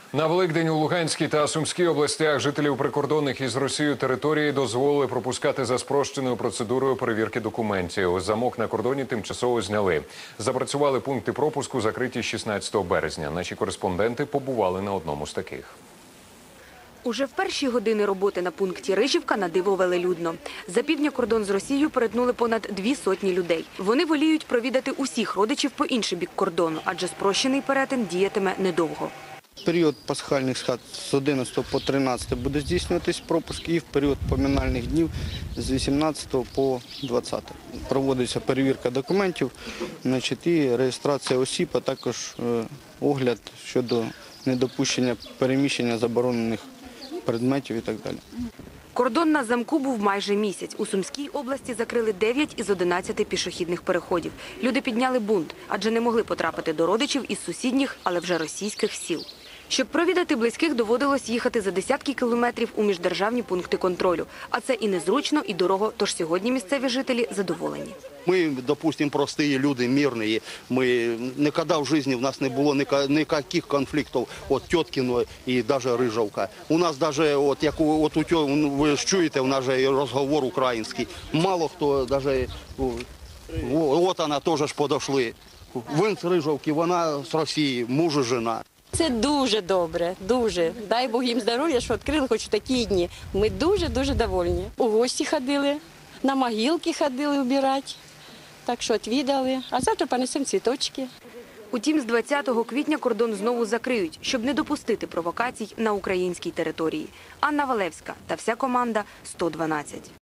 На Великдень у Луганській та Сумській областях жителів прикордонних із Росією території дозволили пропускати за спрощеною процедурою перевірки документів. Замок на кордоні тимчасово зняли. Запрацювали пункти пропуску, закриті 16 березня. Наші кореспонденти побували на одному з таких. Уже в перші години роботи на пункті Рижівка на диво велелюдно. За півдня кордон з Росією перетнули понад 200 людей. Вони воліють провідати усіх родичів по інший бік кордону, адже спрощений перетин діятиме недовго. В період пасхальних свят з 11 по 13 буде здійснюватись пропуск і в період поминальних днів з 18 по 20. Проводиться перевірка документів і реєстрація осіб, а також огляд щодо недопущення переміщення заборонених предметів і так далі. Кордон на замку був майже місяць. У Сумській області закрили 9 із 11 пішохідних переходів. Люди підняли бунт, адже не могли потрапити до родичів із сусідніх, але вже російських сіл. Щоб провідати близьких, доводилось їхати за десятки кілометрів у міждержавні пункти контролю. А це і незручно, і дорого, тож сьогодні місцеві жителі задоволені. Ми, допустим, прості люди, мирні. Ніколи в житті в нас не було ніяких конфліктів від Тьоткіної і навіть Рижівка. У нас навіть, як ви ж чуєте, у нас же розговор український. Мало хто навіть, от вона теж підійшли. Він з Рижівки, вона з Росії, муж і жена. Це дуже добре, дуже. Дай Бог їм здоров'я, що відкрили хоч такі дні. Ми дуже-дуже довольні. У гості ходили, на могилки ходили вбирати, так що відвідали. А завтра понесемо цвіточки. Утім, з 20 квітня кордон знову закриють, щоб не допустити провокацій на українській території. Анна Валевська та вся команда 112.